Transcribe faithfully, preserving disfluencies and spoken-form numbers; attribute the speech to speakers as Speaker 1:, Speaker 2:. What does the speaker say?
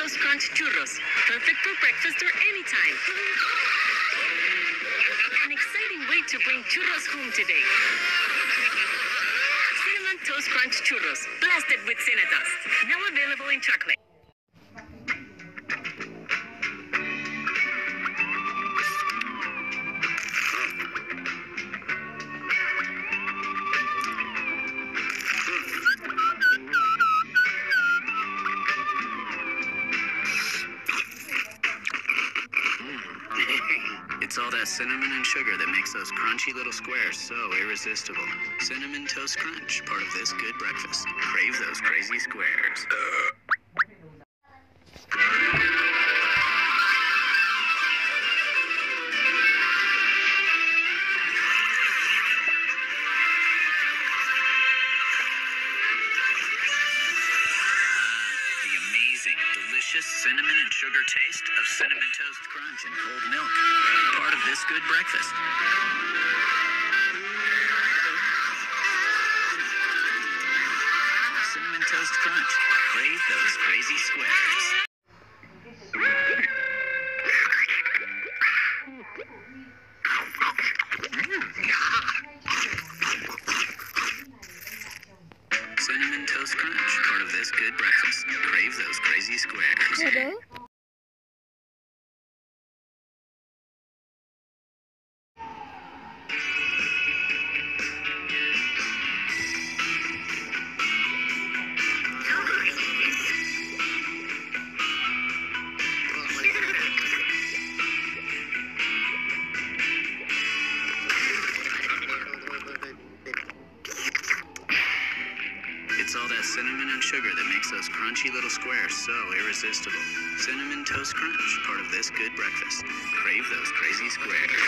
Speaker 1: Toast Crunch Churros. Perfect for breakfast or anytime. An exciting way to bring churros home today. Cinnamon Toast Crunch Churros, blasted with Cinnadust. Now available in chocolate.
Speaker 2: It's all that cinnamon and sugar that makes those crunchy little squares so irresistible. Cinnamon Toast Crunch, part of this good breakfast. Crave those crazy squares. Uh. Delicious cinnamon and sugar taste of Cinnamon Toast Crunch and cold milk. Part of this good breakfast. Cinnamon Toast Crunch. Crave those crazy squares. Cinnamon Toast Crunch, part of this good breakfast. Crave those crazy squares.
Speaker 3: Hello?
Speaker 2: It's all that cinnamon and sugar that makes those crunchy little squares so irresistible. Cinnamon Toast Crunch, part of this good breakfast. Crave those crazy squares.